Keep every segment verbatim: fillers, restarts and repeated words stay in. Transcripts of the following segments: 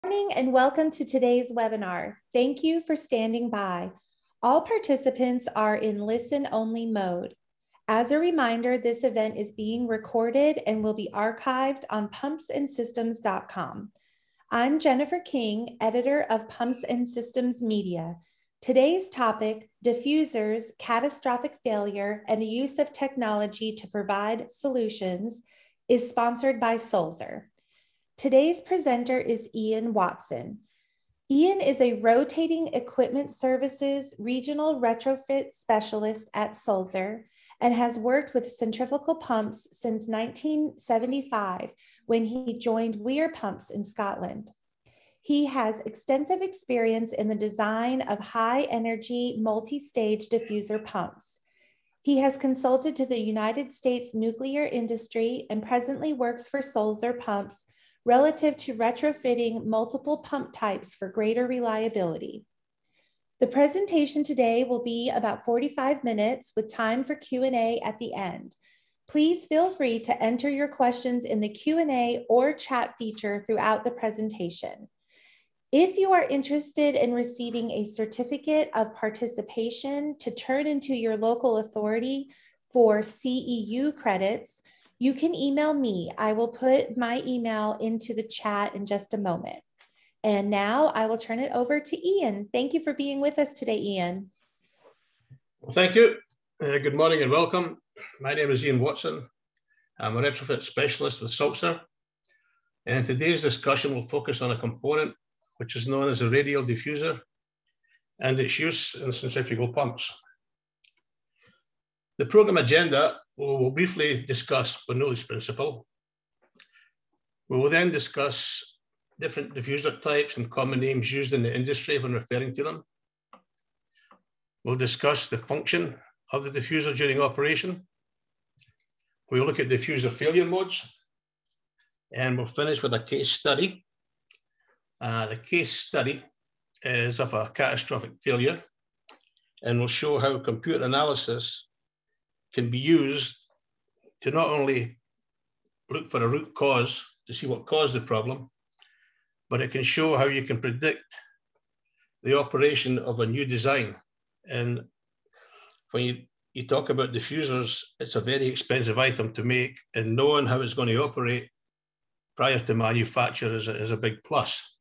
Good morning and welcome to today's webinar. Thank you for standing by. All participants are in listen-only mode. As a reminder, this event is being recorded and will be archived on pumps and systems dot com. I'm Jennifer King, editor of Pumps and Systems Media. Today's topic, diffusers, catastrophic failure, and the use of technology to provide solutions, is sponsored by Sulzer. Today's presenter is Ian Watson. Ian is a rotating equipment services regional retrofit specialist at Sulzer and has worked with centrifugal pumps since nineteen seventy-five when he joined Weir Pumps in Scotland. He has extensive experience in the design of high-energy multi-stage diffuser pumps. He has consulted to the United States nuclear industry and presently works for Sulzer Pumps relative to retrofitting multiple pump types for greater reliability. The presentation today will be about forty-five minutes with time for Q and A at the end. Please feel free to enter your questions in the Q and A or chat feature throughout the presentation. If you are interested in receiving a certificate of participation to turn into your local authority for C E U credits, you can email me. I will put my email into the chat in just a moment. And now I will turn it over to Ian. Thank you for being with us today, Ian. Well, thank you. Uh, good morning and welcome. My name is Ian Watson. I'm a retrofit specialist with Sulzer. And today's discussion will focus on a component which is known as a radial diffuser and its use in centrifugal pumps. The program agenda will we'll briefly discuss Bernoulli's principle. We will then discuss different diffuser types and common names used in the industry when referring to them. We'll discuss the function of the diffuser during operation. We'll look at diffuser failure modes, and we'll finish with a case study. Uh, the case study is of a catastrophic failure, and we'll show how computer analysis can be used to not only look for a root cause to see what caused the problem, but it can show how you can predict the operation of a new design. And when you, you talk about diffusers, it's a very expensive item to make, and knowing how it's going to operate prior to manufacture is a, is a big plus.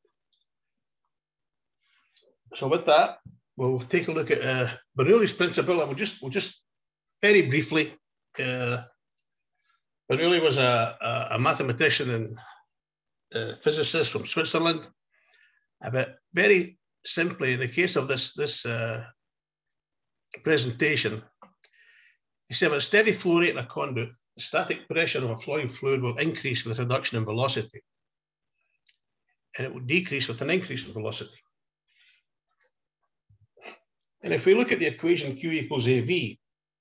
So with that, we'll take a look at uh, Bernoulli's principle, and we'll just, we'll just very briefly, uh, Bernoulli was a, a, a mathematician and a physicist from Switzerland. But very simply, in the case of this, this uh, presentation, he said, with a steady flow rate in a conduit, the static pressure of a flowing fluid will increase with a reduction in velocity, and it will decrease with an increase in velocity. And if we look at the equation Q equals A V,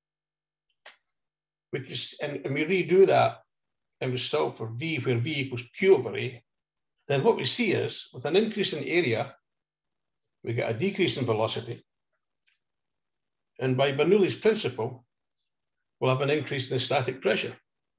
we can, and, and we redo that and we solve for V where V equals Q over A, then what we see is with an increase in area, we get a decrease in velocity. And by Bernoulli's principle, we'll have an increase in the static pressure.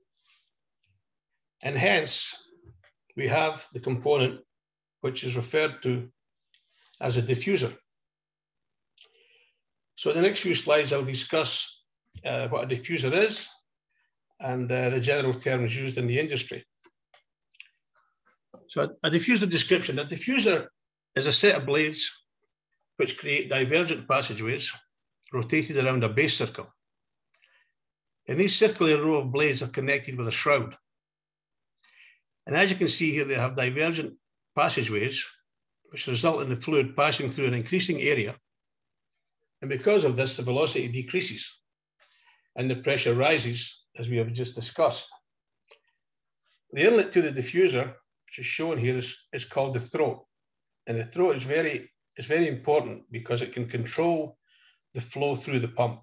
And hence, we have the component which is referred to as a diffuser. So in the next few slides, I'll discuss uh, what a diffuser is and uh, the general terms used in the industry. So a, a diffuser description. A diffuser is a set of blades which create divergent passageways rotated around a base circle. And these circular row of blades are connected with a shroud. And as you can see here, they have divergent passageways which result in the fluid passing through an increasing area. And because of this, the velocity decreases and the pressure rises, as we have just discussed. The inlet to the diffuser, which is shown here, is, is called the throat. And the throat is very, is very important because it can control the flow through the pump.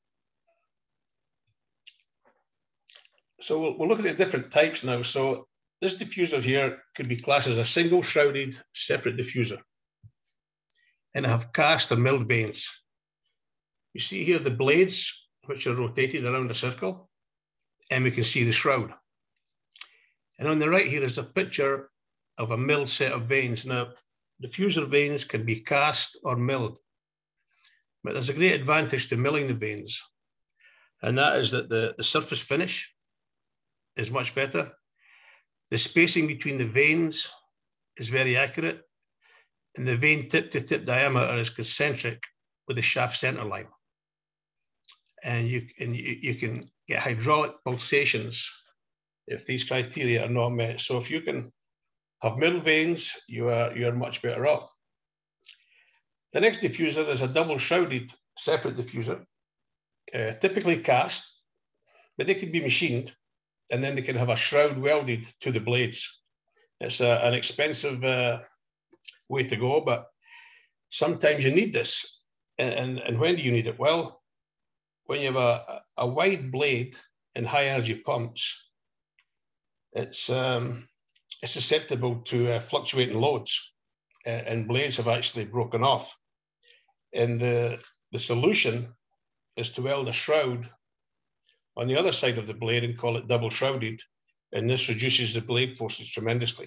So we'll, we'll look at the different types now. So this diffuser here could be classed as a single shrouded separate diffuser. And have cast or milled vanes. You see here the blades, which are rotated around a circle, and we can see the shroud. And on the right here is a picture of a milled set of vanes. Now, diffuser vanes can be cast or milled, but there's a great advantage to milling the vanes, and that is that the, the surface finish is much better. The spacing between the vanes is very accurate, and the vane tip-to-tip diameter is concentric with the shaft center line. And you, and you, you can get hydraulic pulsations if these criteria are not met. So if you can have middle vanes, you are, you are much better off. The next diffuser is a double shrouded separate diffuser, uh, typically cast, but they can be machined, and then they can have a shroud welded to the blades. It's a, an expensive uh, way to go, but sometimes you need this. And, and, and when do you need it? Well, when you have a, a wide blade in high energy pumps, it's, um, it's susceptible to uh, fluctuating loads, uh, and blades have actually broken off. And the, the solution is to weld a shroud on the other side of the blade and call it double shrouded, and this reduces the blade forces tremendously.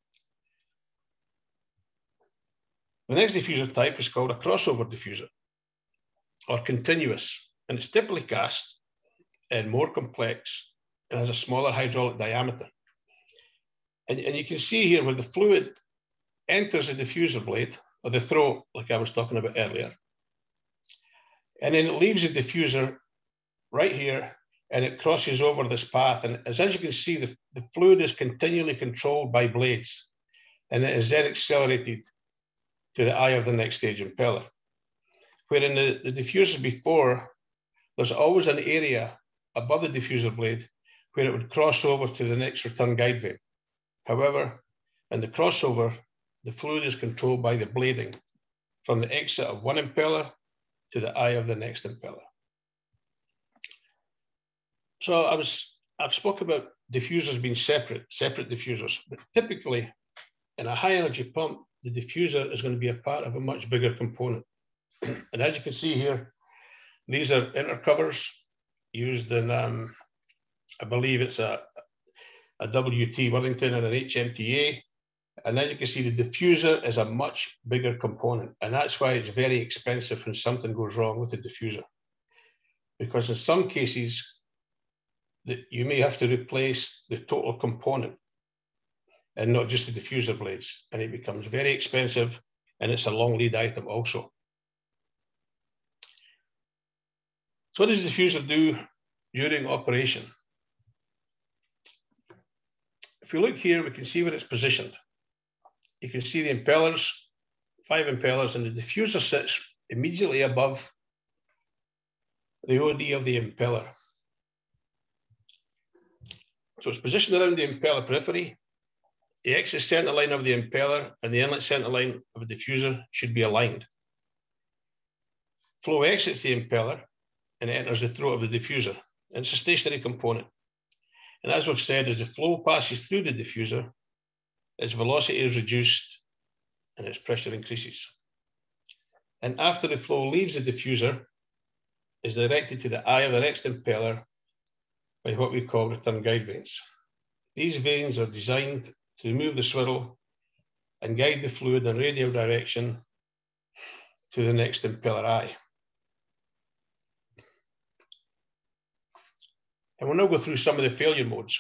The next diffuser type is called a crossover diffuser, or continuous, and it's typically cast and more complex and has a smaller hydraulic diameter. And, and you can see here where the fluid enters the diffuser blade, or the throat, like I was talking about earlier, and then it leaves the diffuser right here, and it crosses over this path. And as, as you can see, the, the fluid is continually controlled by blades, and it is then accelerated to the eye of the next stage impeller. Where in the, the diffuser before, there's always an area above the diffuser blade where it would cross over to the next return guide vane. However, in the crossover, the fluid is controlled by the blading from the exit of one impeller to the eye of the next impeller. So I was, I've spoken about diffusers being separate, separate diffusers, but typically in a high energy pump, the diffuser is going to be a part of a much bigger component. And as you can see here, these are inner covers used in, um, I believe it's a, a W T Wellington and an H M T A. And as you can see, the diffuser is a much bigger component. And that's why it's very expensive when something goes wrong with the diffuser. Because in some cases, that you may have to replace the total component and not just the diffuser blades. And it becomes very expensive, and it's a long lead item also. So what does the diffuser do during operation? If we look here, we can see where it's positioned. You can see the impellers, five impellers, and the diffuser sits immediately above the O D of the impeller. So it's positioned around the impeller periphery. The exit center line of the impeller and the inlet center line of the diffuser should be aligned. Flow exits the impeller and enters the throat of the diffuser. And it's a stationary component. And as we've said, as the flow passes through the diffuser, its velocity is reduced and its pressure increases. And after the flow leaves the diffuser, is directed to the eye of the next impeller by what we call return guide vanes. These vanes are designed to remove the swirl and guide the fluid in radial direction to the next impeller eye. And we'll now go through some of the failure modes.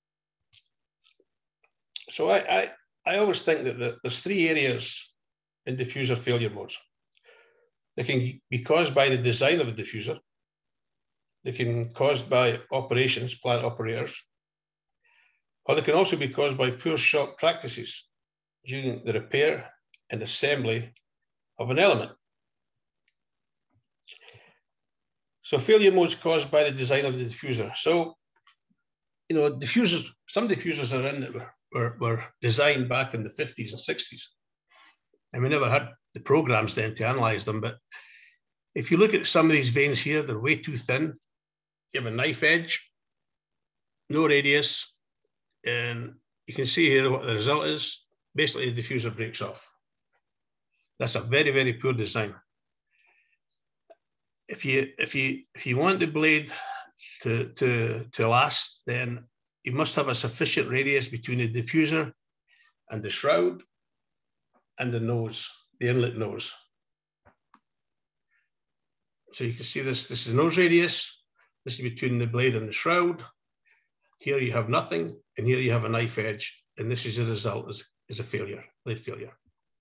So I, I, I always think that the, there's three areas in diffuser failure modes. They can be caused by the design of the diffuser. They can be caused by operations, plant operators, or they can also be caused by poor shop practices during the repair and assembly of an element. So failure modes caused by the design of the diffuser. So, you know, diffusers, some diffusers are in that were, were, were designed back in the fifties and sixties. And we never had the programs then to analyze them. But if you look at some of these vanes here, they're way too thin. You have a knife edge, no radius, and you can see here what the result is. Basically, the diffuser breaks off. That's a very, very poor design. If you, if you, if you want the blade to, to, to last, then you must have a sufficient radius between the diffuser and the shroud and the nose, the inlet nose. So you can see this, this is the nose radius. This is between the blade and the shroud. Here you have nothing, and here you have a knife edge, and this is a result, is, is a failure, blade failure.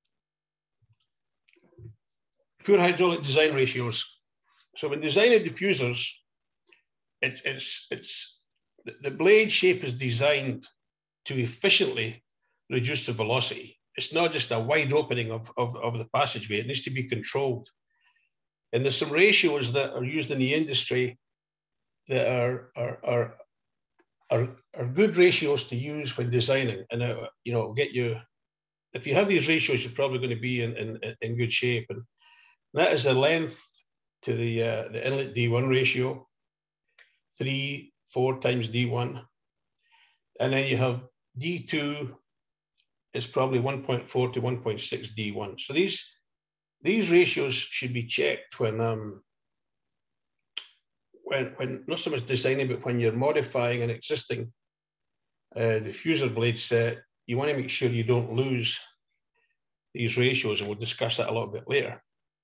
Poor hydraulic design ratios. So when designing diffusers, it's, it's, it's, the blade shape is designed to efficiently reduce the velocity. It's not just a wide opening of, of, of the passageway, it needs to be controlled. And there's some ratios that are used in the industry that are, are, are, are, are good ratios to use when designing. And, uh, you know, get you, if you have these ratios, you're probably going to be in, in, in good shape. And that is the length to the, uh, the inlet D one ratio, three, four times D one. And then you have D two is probably one point four to one point six D one. So these, these ratios should be checked when, um, when, when not so much designing, but when you're modifying an existing uh, diffuser blade set. You want to make sure you don't lose these ratios, and we'll discuss that a little bit later.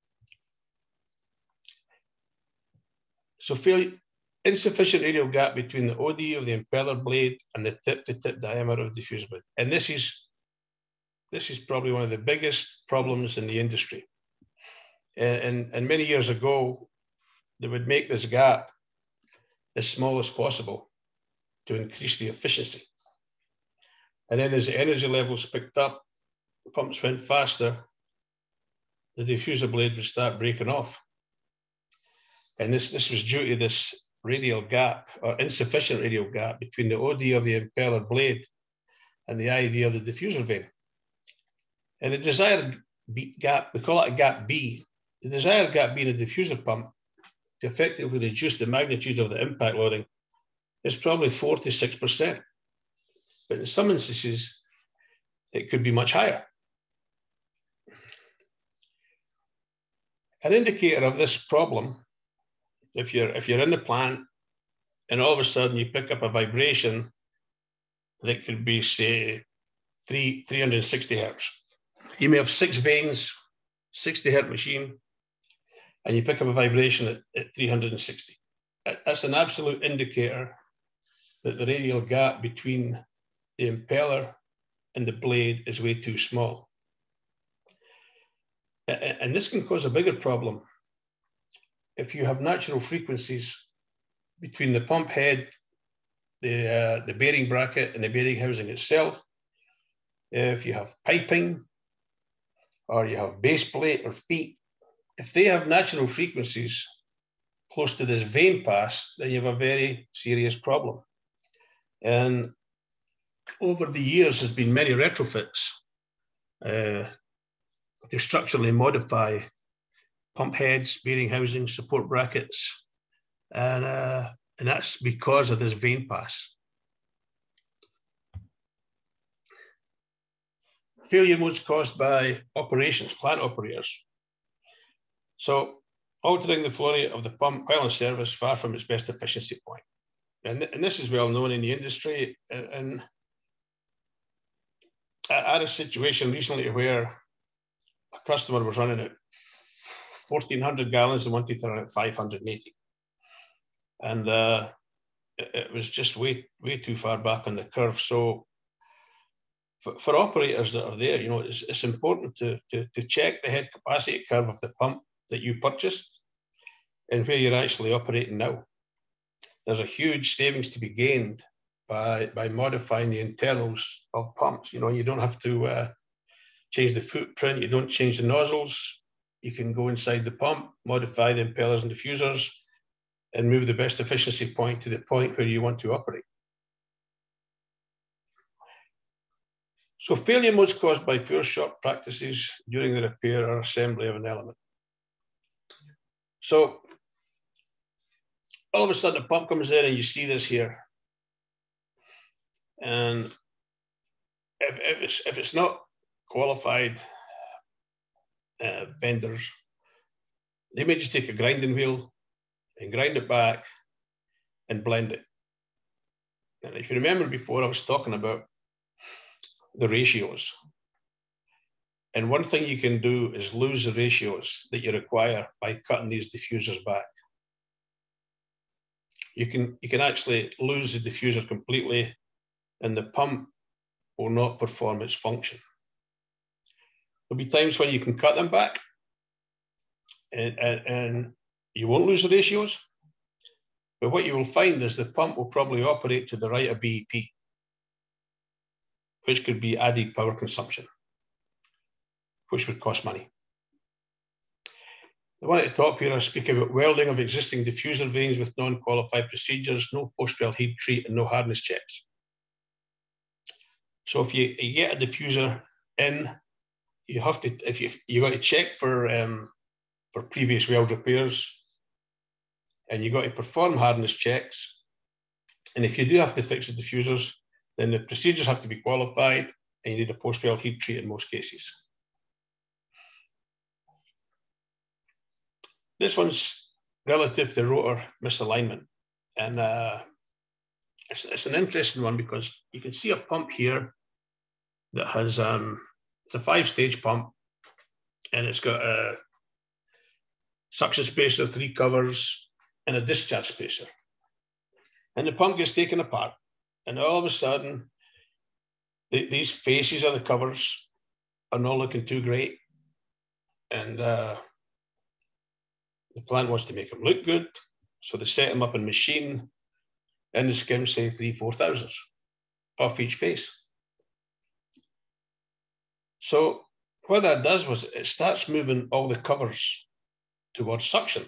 So failure, insufficient radial gap between the O D of the impeller blade and the tip-to-tip diameter of the diffuser blade. And this is, this is probably one of the biggest problems in the industry. And, and, and many years ago, they would make this gap as small as possible to increase the efficiency. And then as the energy levels picked up, the pumps went faster, the diffuser blade would start breaking off. And this, this was due to this radial gap, or insufficient radial gap, between the O D of the impeller blade and the I D of the diffuser vane. And the desired gap, we call it a gap B. The desired gap B in a diffuser pump to effectively reduce the magnitude of the impact loading is probably four to six percent. But in some instances, it could be much higher. An indicator of this problem, if you're, if you're in the plant and all of a sudden you pick up a vibration that could be, say, three, three hundred sixty hertz. You may have six vanes, sixty hertz machine, and you pick up a vibration at, at three hundred sixty. That's an absolute indicator that the radial gap between the impeller and the blade is way too small. And this can cause a bigger problem if you have natural frequencies between the pump head, the, uh, the bearing bracket, and the bearing housing itself. If you have piping, or you have base plate or feet, if they have natural frequencies close to this vane pass, then you have a very serious problem. And over the years, there's been many retrofits uh, to structurally modify pump heads, bearing housings, support brackets, and, uh, and that's because of this vane pass. Failure modes caused by operations, plant operators. So altering the flow rate of the pump while in service far from its best efficiency point. And, and this is well known in the industry. And, and I had a situation recently where a customer was running at fourteen hundred gallons and wanted to run at five hundred eighty. And uh, it, it was just way, way too far back on the curve. So for, for operators that are there, you know, it's, it's important to, to, to check the head capacity curve of the pump that you purchased and where you're actually operating now. There's a huge savings to be gained by, by modifying the internals of pumps. You know, you don't have to uh, change the footprint, you don't change the nozzles. You can go inside the pump, modify the impellers and diffusers, and move the best efficiency point to the point where you want to operate. So failure modes caused by poor shop practices during the repair or assembly of an element. So all of a sudden the pump comes in and you see this here. And if, if, it's, if it's not qualified uh, vendors, they may just take a grinding wheel and grind it back and blend it. And if you remember before, I was talking about the ratios. And one thing you can do is lose the ratios that you require by cutting these diffusers back. You can, you can actually lose the diffuser completely and the pump will not perform its function. There'll be times when you can cut them back and, and, and you won't lose the ratios. But what you will find is the pump will probably operate to the right of B E P, which could be added power consumption, which would cost money. The one at the top here, I speak about welding of existing diffuser vanes with non-qualified procedures, no post-weld heat treat, and no hardness checks. So if you, you get a diffuser in, you have to, if you you got to check for um, for previous weld repairs, and you got to perform hardness checks. And if you do have to fix the diffusers, then the procedures have to be qualified, and you need a post-weld heat treat in most cases. This one's relative to rotor misalignment. And uh, it's, it's an interesting one because you can see a pump here that has, um, it's a five-stage pump, and it's got a suction spacer, three covers, and a discharge spacer. And the pump gets taken apart, and all of a sudden, the, these faces of the covers are not looking too great. And uh, the plant wants to make them look good, so they set them up in machine, and the skims say three, four thousandths off each face. So what that does was it starts moving all the covers towards suction.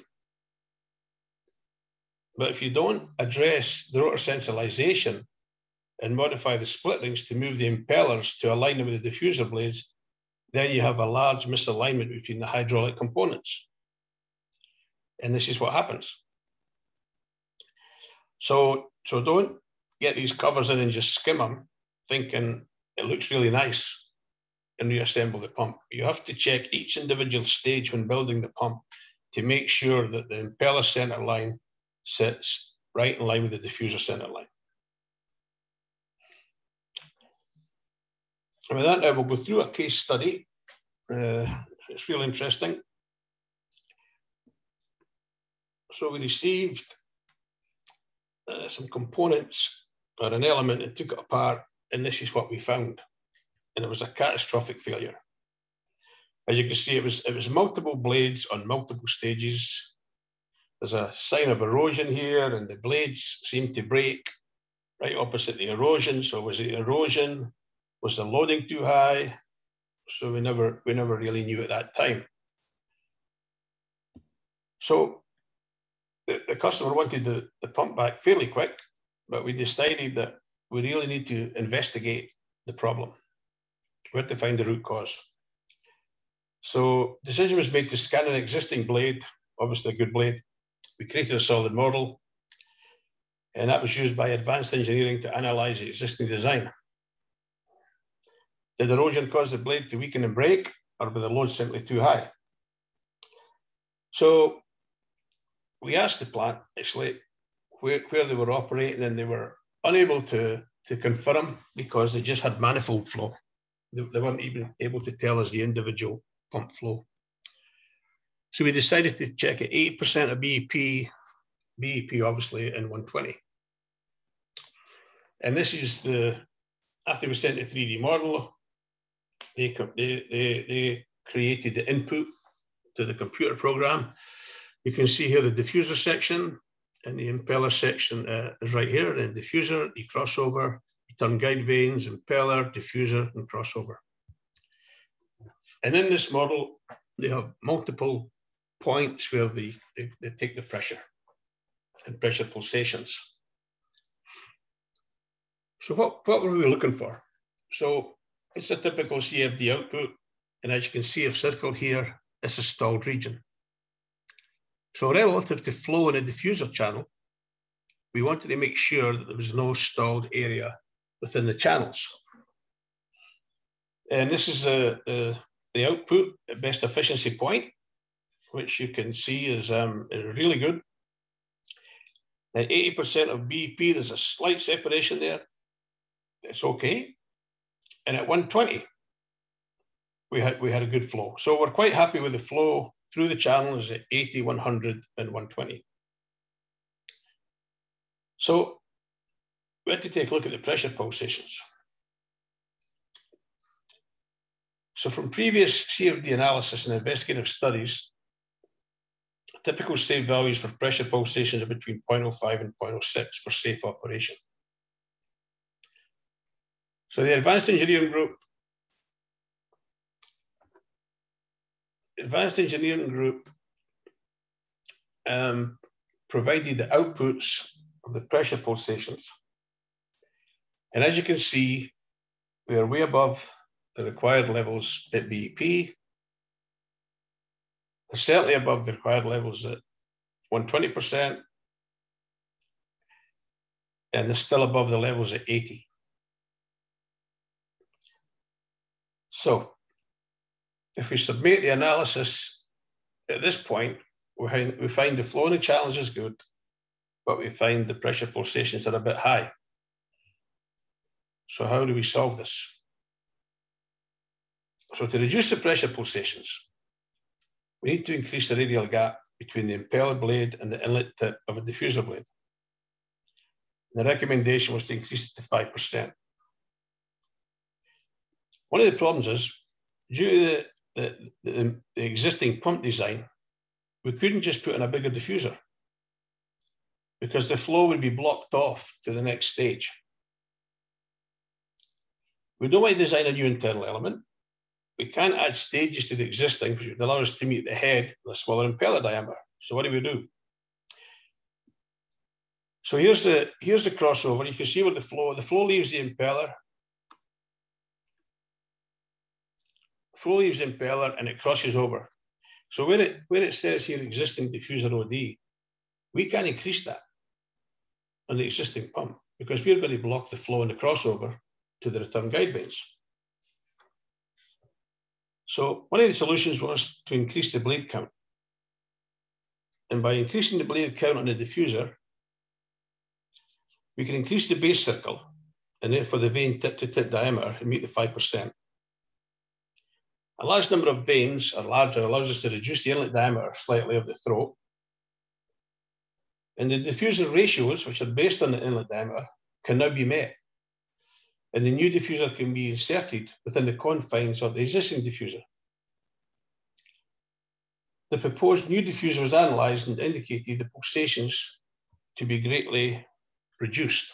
But if you don't address the rotor centralization and modify the split rings to move the impellers to align them with the diffuser blades, then you have a large misalignment between the hydraulic components. And this is what happens. So, so don't get these covers in and just skim them, thinking it looks really nice, and reassemble the pump. You have to check each individual stage when building the pump to make sure that the impeller center line sits right in line with the diffuser center line. And with that, I will go through a case study. Uh, it's really interesting. So we received uh, some components or an element and took it apart, and this is what we found. And it was a catastrophic failure. As you can see, it was, it was multiple blades on multiple stages. There's a sign of erosion here, and the blades seem to break right opposite the erosion. So was it erosion? Was the loading too high? So we never, we never really knew at that time. So the, the customer wanted the, the pump back fairly quick, but we decided that we really need to investigate the problem. We had to find the root cause. So decision was made to scan an existing blade, obviously a good blade. We created a solid model, and that was used by advanced engineering to analyze the existing design. Did erosion cause the blade to weaken and break, or were the loads simply too high? So we asked the plant, actually, where, where they were operating, and they were unable to, to confirm because they just had manifold flow. They, they weren't even able to tell us the individual pump flow. So we decided to check at eighty percent of B E P, B E P obviously in one twenty. And this is the, after we sent the three D model, they, they, they, they created the input to the computer program. You can see here the diffuser section, and the impeller section uh, is right here. And diffuser, you cross over, you turn guide vanes, impeller, diffuser, and crossover. And in this model, they have multiple points where they, they, they take the pressure and pressure pulsations. So what, what were we looking for? So it's a typical C F D output. And as you can see, I've circled here, it's a stalled region. So relative to flow in a diffuser channel, we wanted to make sure that there was no stalled area within the channels. And this is a, a, the output at best efficiency point, which you can see is, um, is really good. At eighty percent of B E P, there's a slight separation there. It's okay. And at one twenty, we had, we had a good flow. So we're quite happy with the flow through the channels at eighty, one hundred, and one twenty. So we had to take a look at the pressure pulsations. So from previous C F D analysis and investigative studies, typical safe values for pressure pulsations are between zero point zero five and zero point zero six for safe operation. So the advanced engineering group, advanced engineering group um, provided the outputs of the pressure pulsations. And as you can see, we are way above the required levels at B E P. They're certainly above the required levels at one hundred twenty percent, and they're still above the levels at eighty. So if we submit the analysis at this point, we find, we find the flow in the challenge is good, but we find the pressure pulsations are a bit high. So how do we solve this? So to reduce the pressure pulsations, we need to increase the radial gap between the impeller blade and the inlet tip of a diffuser blade. The recommendation was to increase it to five percent. One of the problems is, due to the, the, the, the existing pump design, we couldn't just put in a bigger diffuser because the flow would be blocked off to the next stage. We don't want to design a new internal element. We can't add stages to the existing, which would allow us to meet the head with a smaller impeller diameter. So what do we do? So here's the, here's the crossover. You can see where the flow, the flow leaves the impeller. Flow leaves the impeller and it crosses over. So where it, where it says here existing diffuser O D, we can increase that on the existing pump because we're going to block the flow in the crossover to the return guide vanes. So one of the solutions was to increase the blade count. And by increasing the blade count on the diffuser, we can increase the base circle and therefore the vane tip to tip diameter and meet the five percent. A large number of vanes or larger allows us to reduce the inlet diameter slightly of the throat. And the diffuser ratios, which are based on the inlet diameter, can now be met. And the new diffuser can be inserted within the confines of the existing diffuser. The proposed new diffuser was analysed and indicated the pulsations to be greatly reduced.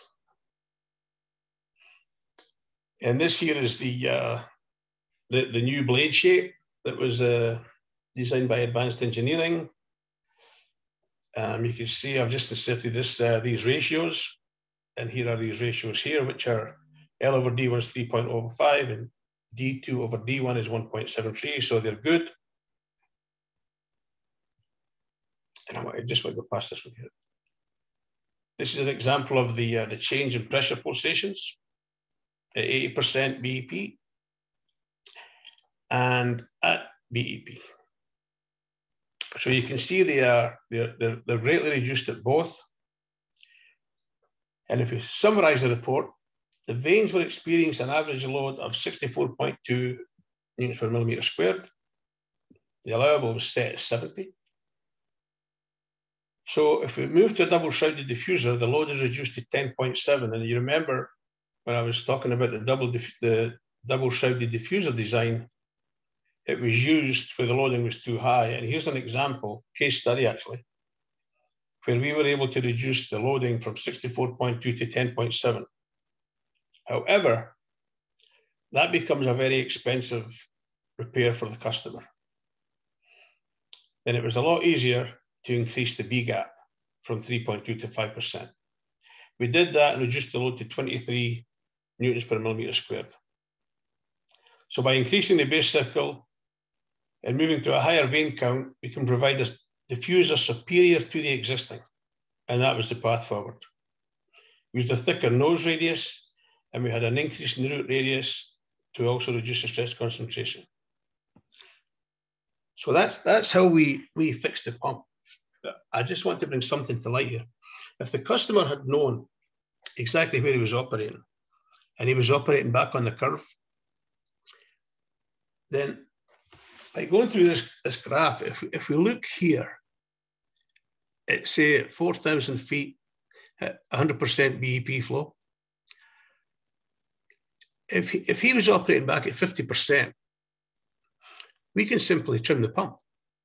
And this here is the, uh, the, the new blade shape that was uh, designed by Advanced Engineering. Um, you can see I've just inserted this, uh, these ratios. And here are these ratios here, which are L over D one is three point zero five and D two over D one is one point seven three, so they're good. And I just want to go past this one here. This is an example of the, uh, the change in pressure pulsations at eighty percent B E P and at B E P. So you can see they are, they're, they're, they're greatly reduced at both. And if we summarize the report, the vanes will experience an average load of sixty-four point two newtons per millimeter squared. The allowable was set at seventy. So if we move to a double shrouded diffuser, the load is reduced to ten point seven. And you remember when I was talking about the double, the double shrouded diffuser design, it was used where the loading was too high. And here's an example, case study actually, where we were able to reduce the loading from sixty-four point two to ten point seven. However, that becomes a very expensive repair for the customer. Then it was a lot easier to increase the B gap from three point two to five percent. We did that and reduced the load to twenty-three newtons per millimeter squared. So by increasing the base circle and moving to a higher vane count, we can provide a diffuser superior to the existing. And that was the path forward. We used a thicker nose radius, and we had an increase in the root radius to also reduce the stress concentration. So that's, that's how we, we fixed the pump. I just want to bring something to light here. If the customer had known exactly where he was operating, and he was operating back on the curve, then by going through this, this graph, if, if we look here, at say at four thousand feet, at one hundred percent B E P flow, if he, if he was operating back at fifty percent, we can simply trim the pump.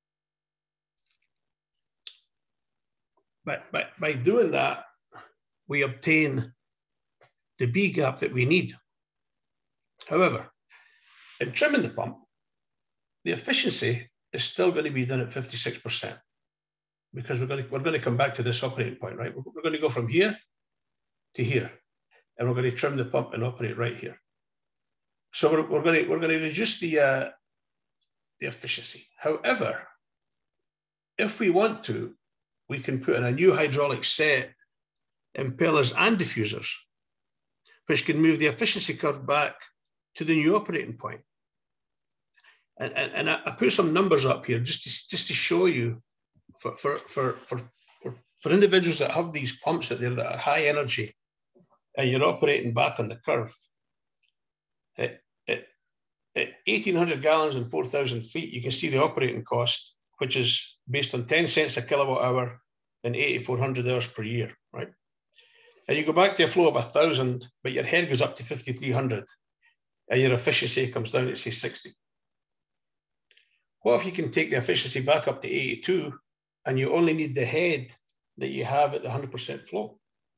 But by, by doing that, we obtain the B gap that we need. However, in trimming the pump, the efficiency is still going to be done at fifty-six percent because we're going to, we're going to come back to this operating point, right? We're, we're going to go from here to here, and we're going to trim the pump and operate right here. So we're, we're going to we're going to reduce the uh, the efficiency. However, if we want to, we can put in a new hydraulic set, impellers and diffusers, which can move the efficiency curve back to the new operating point. And, and, and I put some numbers up here just to, just to show you for, for, for, for, for, for individuals that have these pumps out there that are high energy and you're operating back on the curve. At, at, at eighteen hundred gallons and four thousand feet, you can see the operating cost, which is based on ten cents a kilowatt hour and eighty-four hundred hours per year, right? And you go back to a flow of one thousand, but your head goes up to fifty-three hundred and your efficiency comes down to say sixty. What if you can take the efficiency back up to eighty-two and you only need the head that you have at the one hundred percent flow?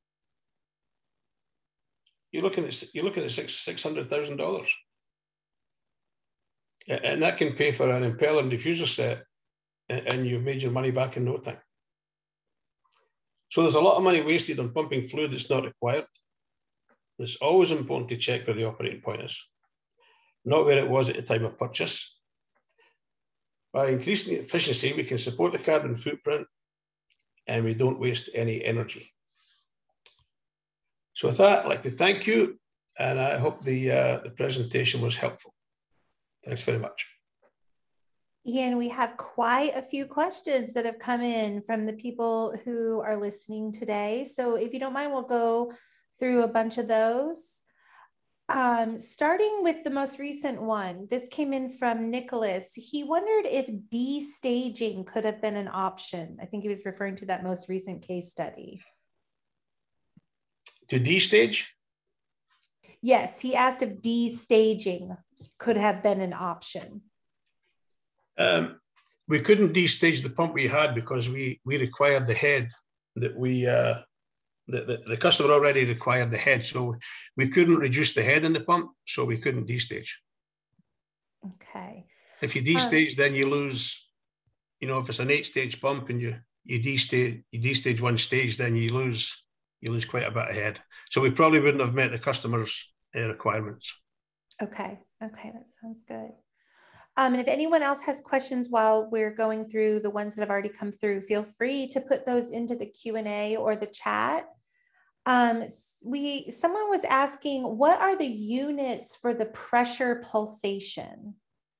You're looking at, you're looking at six, $600,000. And that can pay for an impeller and diffuser set, and you've made your money back in no time. So there's a lot of money wasted on pumping fluid that's not required. It's always important to check where the operating point is, not where it was at the time of purchase. By increasing the efficiency, we can support the carbon footprint and we don't waste any energy. So with that, I'd like to thank you, and I hope the, uh, the presentation was helpful. Thanks very much. Ian, we have quite a few questions that have come in from the people who are listening today. So if you don't mind, we'll go through a bunch of those. Um, starting with the most recent one, this came in from Nicholas. He wondered if de-staging could have been an option. I think he was referring to that most recent case study. To de-stage? Yes, he asked if de-staging could have been an option. Um, we couldn't de-stage the pump we had because we, we required the head that we, uh, the, the, the customer already required the head. So we couldn't reduce the head in the pump, so we couldn't de-stage. Okay. If you de-stage, um, then you lose, you know, if it's an eight stage pump and you, you de-stage, you de-stage one stage, then you lose, you lose quite a bit of head. So we probably wouldn't have met the customer's uh, requirements. Okay. Okay. That sounds good. Um, and if anyone else has questions while we're going through the ones that have already come through, feel free to put those into the Q and A or the chat. Um, we, someone was asking, what are the units for the pressure pulsation?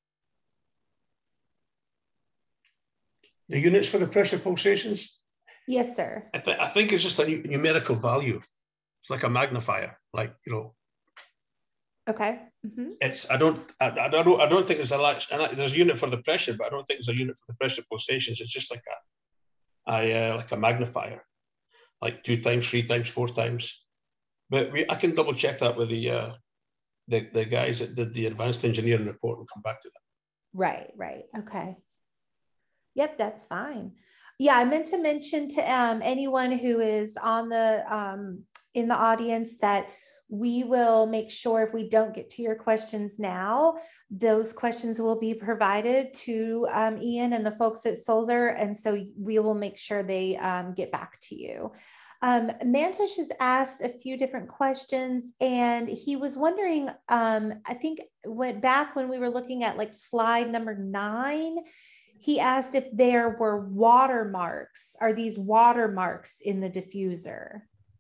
The units for the pressure pulsations? Yes, sir. I, th I think it's just a numerical value. It's like a magnifier, like, you know. Okay. Mm-hmm. It's, I don't, I, I don't, I don't think there's a lot, there's a unit for the pressure, but I don't think there's a unit for the pressure pulsations. It's just like a, a uh, like a magnifier, like two times, three times, four times. But we, I can double check that with the, uh, the, the guys that did the advanced engineering report and come back to that. Right, right. Okay. Yep, that's fine. Yeah, I meant to mention to um, anyone who is on the, um, in the audience that we will make sure if we don't get to your questions now, those questions will be provided to um, Ian and the folks at Sulzer. And so we will make sure they um, get back to you. Um, Mantish has asked a few different questions, and he was wondering, um, I think went back when we were looking at like slide number nine, he asked if there were watermarks. Are these watermarks in the diffuser?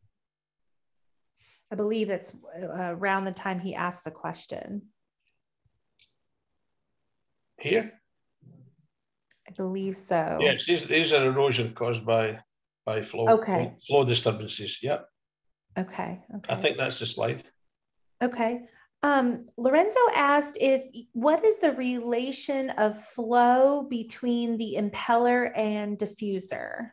I believe that's around the time he asked the question. Here? I believe so. Yes, these, these are erosion caused by, by flow, okay. flow, flow disturbances. Yep. Okay. Okay. I think that's the slide. Okay. Um, Lorenzo asked if, what is the relation of flow between the impeller and diffuser?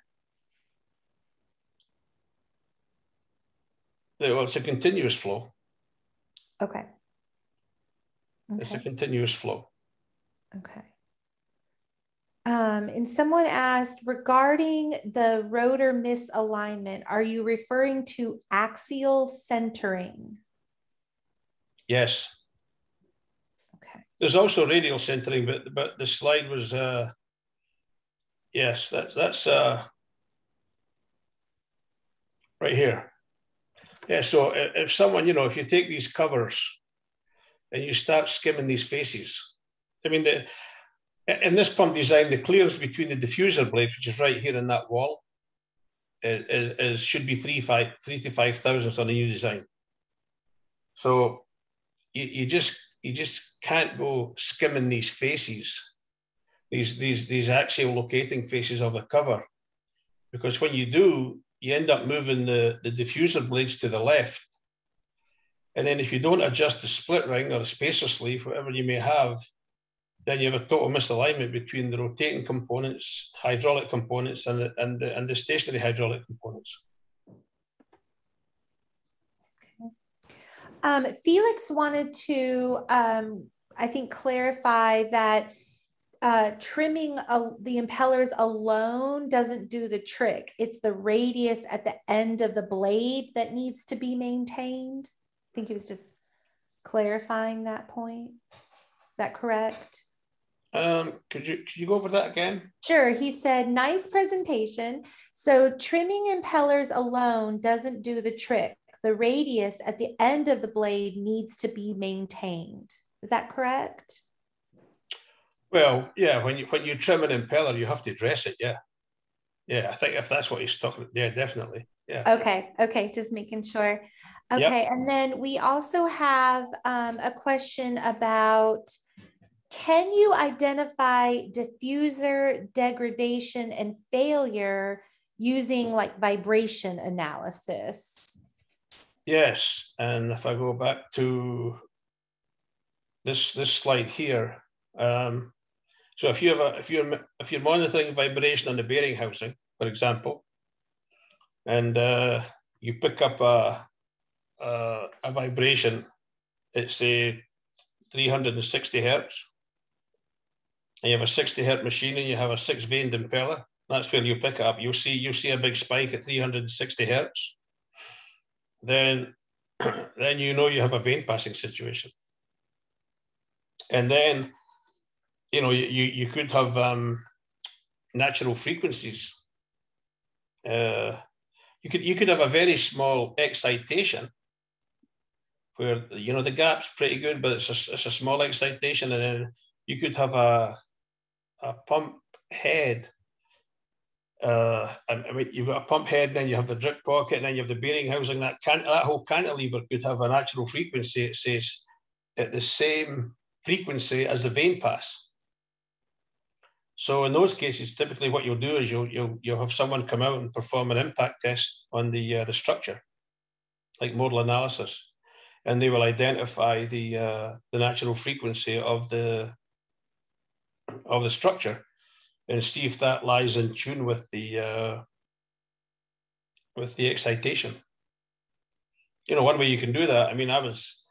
Well, it's a continuous flow. Okay. Okay. It's a continuous flow. Okay. Um, and someone asked, regarding the rotor misalignment, are you referring to axial centering? Yes. Okay. There's also radial centering, but but the slide was uh, yes, that's that's uh, right here. Yeah. So if someone, you know, if you take these covers and you start skimming these faces, I mean, the in this pump design, the clearance between the diffuser blade, which is right here in that wall, is, is should be three five three to five thousandths on a new design. So you, you just you just can't go skimming these faces, these these these axial locating faces of the cover, because when you do, you end up moving the, the diffuser blades to the left. And then if you don't adjust the split ring or the spacer sleeve, whatever you may have, then you have a total misalignment between the rotating components, hydraulic components, and the, and the, and the stationary hydraulic components. Okay. Um, Felix wanted to, um, I think, clarify that uh, trimming a, the impellers alone doesn't do the trick. It's the radius at the end of the blade that needs to be maintained. I think he was just clarifying that point. Is that correct? Um, could you could you go over that again? Sure. He said, nice presentation. So trimming impellers alone doesn't do the trick. The radius at the end of the blade needs to be maintained. Is that correct? Well, yeah, when you when you trim an impeller, you have to dress it, yeah. Yeah, I think if that's what he's talking about, yeah, definitely. Yeah. Okay. Okay. Just making sure. Okay. Yep. And then we also have um, a question about, can you identify diffuser degradation and failure using like vibration analysis? Yes. And if I go back to this this slide here, um, so if you have a if you're if you're monitoring vibration on the bearing housing, for example, and uh, you pick up a a, a vibration, it's say three hundred sixty hertz, and you have a sixty hertz machine, and you have a six vaned impeller. That's where you pick it up. You'll see you'll see a big spike at three hundred sixty hertz. Then then you know you have a vane passing situation, and then you know you you could have um, natural frequencies. Uh, you could you could have a very small excitation where you know the gap's pretty good, but it's a it's a small excitation, and then you could have a a pump head. Uh, I mean, you've got a pump head, then you have the drip pocket, and then you have the bearing housing. That can that whole cantilever could have a natural frequency. It says at the same frequency as the vane pass. So in those cases, typically what you'll do is you'll you'll you'll have someone come out and perform an impact test on the uh, the structure, like modal analysis, and they will identify the uh, the natural frequency of the of the structure, and see if that lies in tune with the uh, with the excitation. You know, one way you can do that. I mean, I was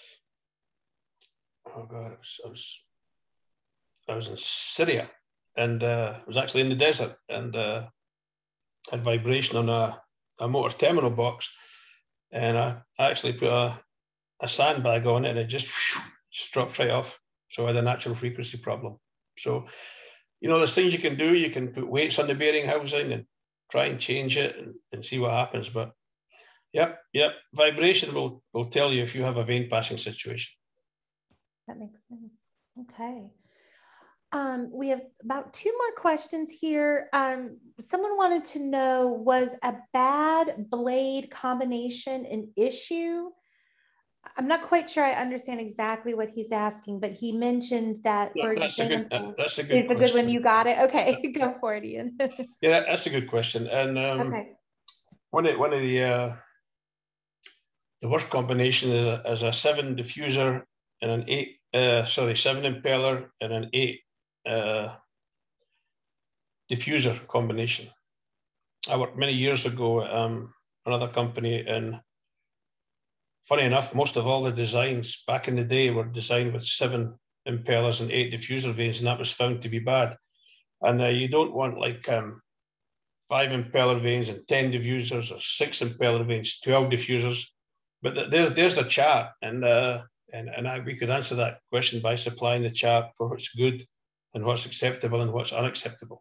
oh god, I was I was, I was in Syria. And uh, I was actually in the desert, and uh, had vibration on a, a motor terminal box, and I actually put a, a sandbag on it, and it just, whoosh, just dropped right off. So I had a natural frequency problem. So, you know, there's things you can do. You can put weights on the bearing housing and try and change it and, and see what happens. But yep, yep, vibration will, will tell you if you have a vane passing situation. That makes sense. Okay. Um, we have about two more questions here. Um, someone wanted to know, was a bad blade combination an issue? I'm not quite sure I understand exactly what he's asking, but he mentioned that, No, for that's example, a good, that's a good it's a good one. You got it. Okay, go for it, Ian. Yeah, that's a good question. And um, okay. one of, one of the uh, The worst combination is a, is a seven diffuser and an eight, uh, sorry, seven impeller and an eight uh, diffuser combination. I worked many years ago at um, another company, and funny enough, most of all the designs back in the day were designed with seven impellers and eight diffuser vanes, and that was found to be bad. And uh, you don't want like um, five impeller vanes and ten diffusers, or six impeller vanes, twelve diffusers. But th there's there's a chart, and uh, and and I, we could answer that question by supplying the chart for what's good and what's acceptable and what's unacceptable.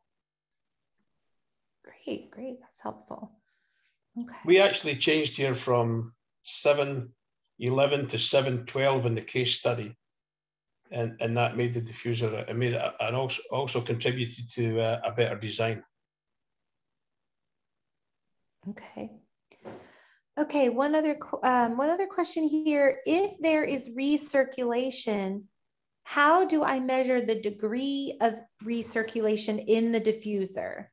Great, great, that's helpful. Okay. We actually changed here from seven eleven to seven twelve in the case study, and and that made the diffuser. It made it, and also also contributed to uh, a better design. Okay. Okay, one other, um, one other question here. If there is recirculation, how do I measure the degree of recirculation in the diffuser?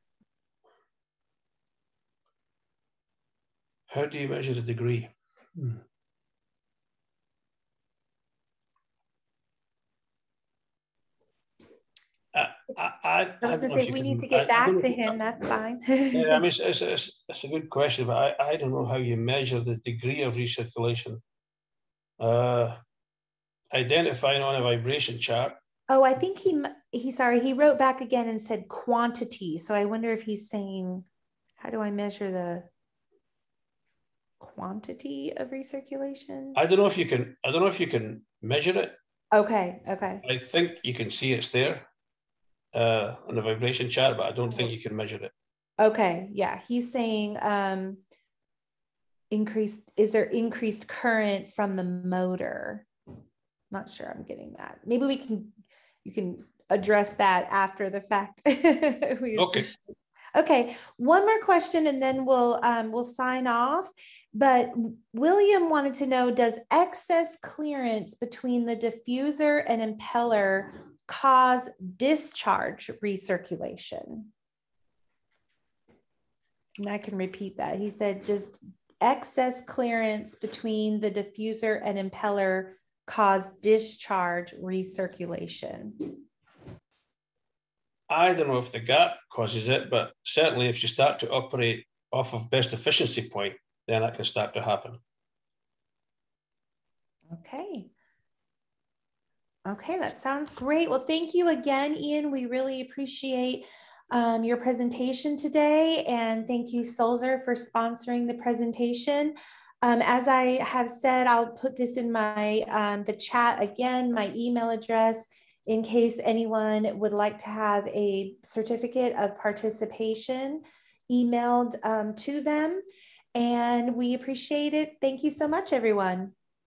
How do you measure the degree? Hmm. I, I, I, I don't know if we can, need to get I, back I to him, that's fine. Yeah, I mean, it's, it's, it's, it's a good question, but I, I don't know how you measure the degree of recirculation. Uh, identifying on a vibration chart. Oh, I think he, he, sorry, he wrote back again and said quantity. So I wonder if he's saying, how do I measure the quantity of recirculation? I don't know if you can, I don't know if you can measure it. Okay, okay. I think you can see it's there uh, on the vibration chart, but I don't think you can measure it. Okay, yeah, he's saying um, increased, is there increased current from the motor? Not sure I'm getting that. Maybe we can, you can address that after the fact. we Okay. Okay, one more question and then we'll um, we'll sign off. But William wanted to know, does excess clearance between the diffuser and impeller cause discharge recirculation? And I can repeat that. He said, does excess clearance between the diffuser and impeller cause discharge recirculation? I don't know if the gap causes it, but certainly if you start to operate off of best efficiency point, then that can start to happen. Okay. Okay, that sounds great. Well, thank you again, Ian. We really appreciate um, your presentation today. And thank you, Sulzer, for sponsoring the presentation. Um, as I have said, I'll put this in my um, the chat again, my email address, in case anyone would like to have a certificate of participation emailed um, to them. And we appreciate it. Thank you so much, everyone.